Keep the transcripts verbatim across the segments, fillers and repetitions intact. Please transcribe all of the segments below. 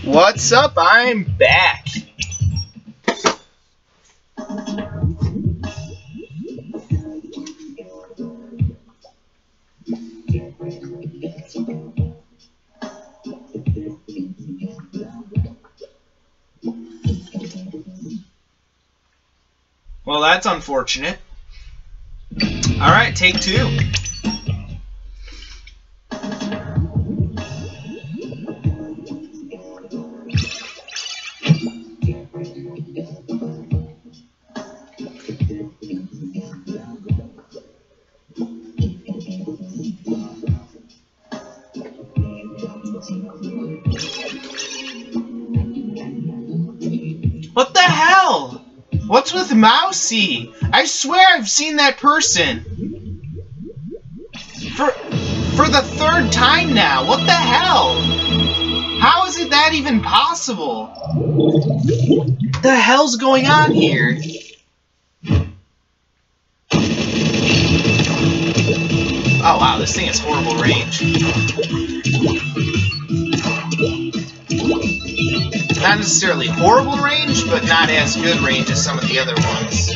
What's up? I'm back. Well, that's unfortunate. Alright, take two. What the hell? What's with Mousy? I swear I've seen that person. For, for the third time now. What the hell? How is it that even possible? What the hell's going on here? Oh wow, this thing has horrible range. Not necessarily horrible range, but not as good range as some of the other ones.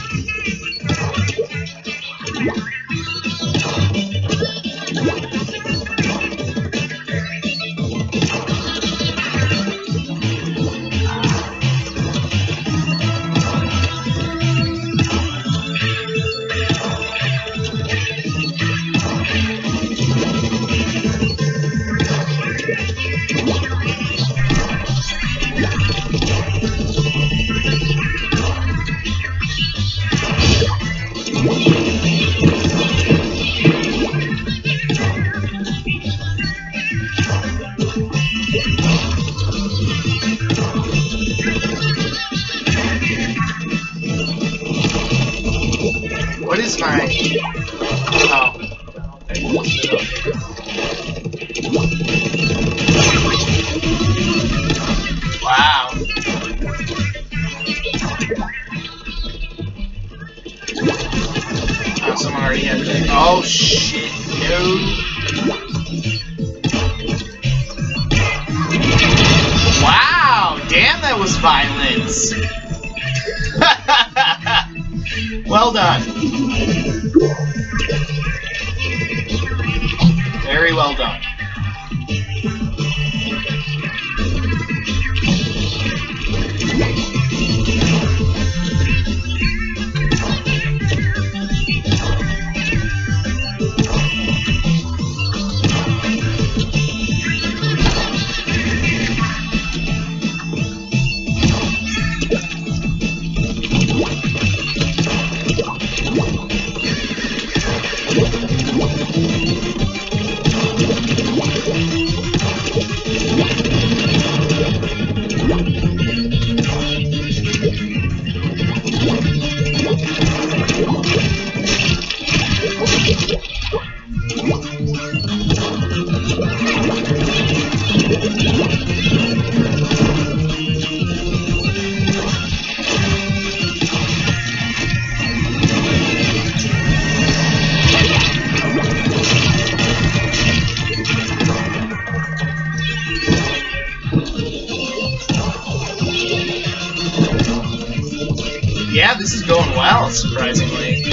What is my... Oh. Wow. Oh, someone already had it. Oh, shit. No. Wow. Damn, that was violence. Well done. Very well done. Yeah, this is going well, surprisingly.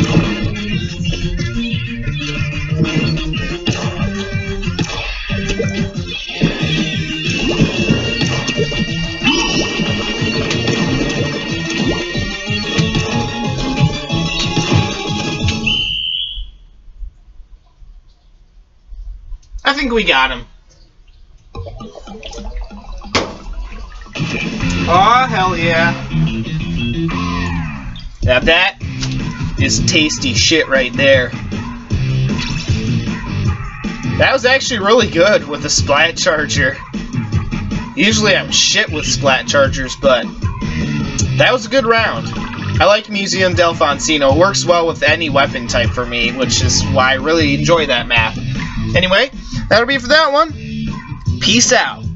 I think we got him. Oh, hell yeah. Now that is tasty shit right there. That was actually really good with the Splat Charger. Usually I'm shit with Splat Chargers, but that was a good round. I like Museum Delfonsino. It works well with any weapon type for me, which is why I really enjoy that map. Anyway, that'll be it for that one. Peace out.